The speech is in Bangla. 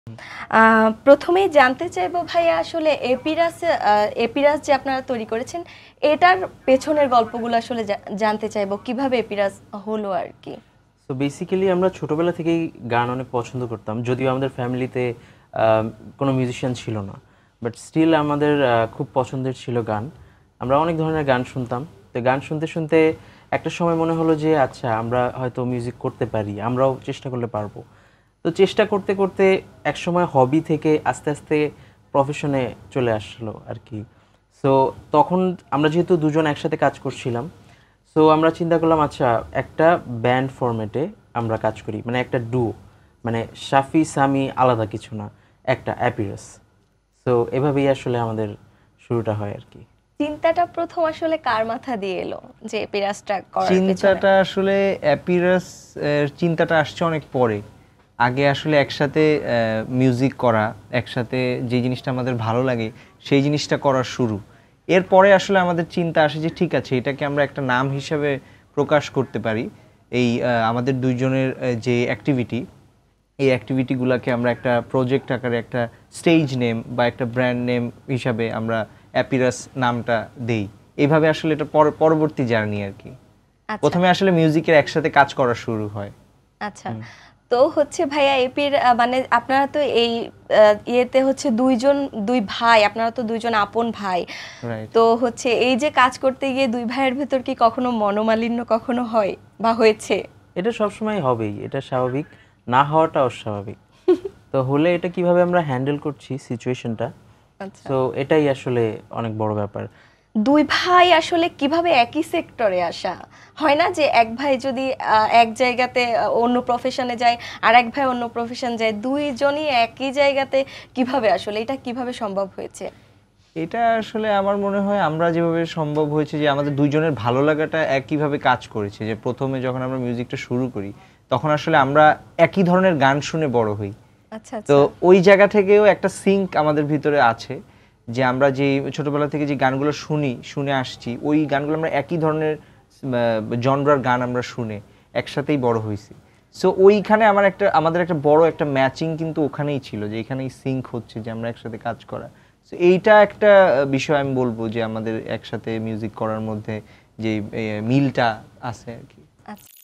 প্রথমেই জানতে চাইবো ভাইয়া আসলে এপিরাস যে আপনারা তৈরি করেছেন এটার পেছনের গল্পগুলো আসলে জানতে চাইবো কিভাবে এপিরাস হলো আর কি। সো বেসিক্যালি আমরা ছোটবেলা থেকেই গান অনেক পছন্দ করতাম, যদিও আমাদের ফ্যামিলিতে কোনো মিউজিশিয়ান ছিল না, বাট স্টিল আমাদের খুব পছন্দের ছিল গান। আমরা অনেক ধরনের গান শুনতাম। তো গান শুনতে শুনতে একটা সময় মনে হলো যে আচ্ছা আমরা হয়তো মিউজিক করতে পারি, আমরাও চেষ্টা করলে পারবো। তো চেষ্টা করতে করতে এক সময় হবি থেকে আস্তে আস্তে প্রফেশনে চলে আসলো আর কি। সো তখন আমরা যেহেতু দুজন একসাথে কাজ করছিলাম, সো আমরা চিন্তা করলাম আচ্ছা একটা ব্যান্ড ফরম্যাটে আমরা কাজ করি, মানে একটা ডুও, মানে শাফি সামি আলাদা কিছু না, একটা অ্যাপিরাস। সো এভাবেই আসলে আমাদের শুরুটা হয় আর কি। চিন্তাটা প্রথম আসলে কার মাথা দিয়ে এলো যে এপিরাসটা করার পেছনে? চিন্তাটা আসলে অ্যাপিরাস চিন্তাটা আসছে অনেক পরে। আগে আসলে একসাথে মিউজিক করা, একসাথে যে জিনিসটা আমাদের ভালো লাগে সেই জিনিসটা করা শুরু। এরপরে আসলে আমাদের চিন্তা আসে যে ঠিক আছে এটাকে আমরা একটা নাম হিসাবে প্রকাশ করতে পারি। এই আমাদের দুইজনের যে অ্যাক্টিভিটি, এই অ্যাক্টিভিটিগুলোকে আমরা একটা প্রজেক্ট আকারে একটা স্টেজ নেম বা একটা ব্র্যান্ড নেম হিসাবে আমরা অ্যাপিরাস নামটা দেই। এইভাবে আসলে এটা পরবর্তী জার্নি আর কি। প্রথমে আসলে মিউজিকের একসাথে কাজ করা শুরু হয়। আচ্ছা, তো হচ্ছে ভাইয়া মানে আপনারা তো এই ইয়েতে হচ্ছে দুই ভাই, আপনারা তো দুইজন আপন ভাই, তো হচ্ছে এই যে কাজ করতে গিয়ে দুই ভাইয়ের ভেতর কি কখনো মনোমালিন্য কখনো হয় বা হয়েছে? এটা সবসময় হবেই, এটা স্বাভাবিক, না হওয়াটা অস্বাভাবিক। তো হলে এটা কিভাবে আমরা হ্যান্ডেল করছি সিচুয়েশনটা, তো এটাই আসলে অনেক বড় ব্যাপার। দুই ভাই আসলে কিভাবে একই সেক্টরে আসা হয় না যে এক ভাই যদি এক জায়গাতে অন্য প্রফেশনে যায় আর এক ভাই অন্য প্রফেশন যায়, দুইজনই একই জায়গাতে কিভাবে আসলে এটা কিভাবে সম্ভব হয়েছে? এটা আসলে আমার মনে হয় আমরা যেভাবে সম্ভব হয়েছে যে আমাদের দুইজনের ভালো লাগাটা একইভাবে কাজ করেছে। যে প্রথমে যখন আমরা মিউজিকটা শুরু করি তখন আসলে আমরা একই ধরনের গান শুনে বড় হই। আচ্ছা, তো ওই জায়গা থেকেও একটা সিঙ্ক আমাদের ভিতরে আছে যে আমরা যে ছোটবেলা থেকে যে গানগুলো শুনে আসছি, ওই গানগুলো আমরা একই ধরনের জনরার গান আমরা শুনে একসাথেই বড় হয়েছি। সো ওইখানে আমাদের একটা বড় একটা ম্যাচিং কিন্তু ওখানেই ছিল, যে এখানেই সিঙ্ক হচ্ছে যে আমরা একসাথে কাজ করা। সো এইটা একটা বিষয় আমি বলবো যে আমাদের একসাথে মিউজিক করার মধ্যে যে মিলটা আছে আর কি।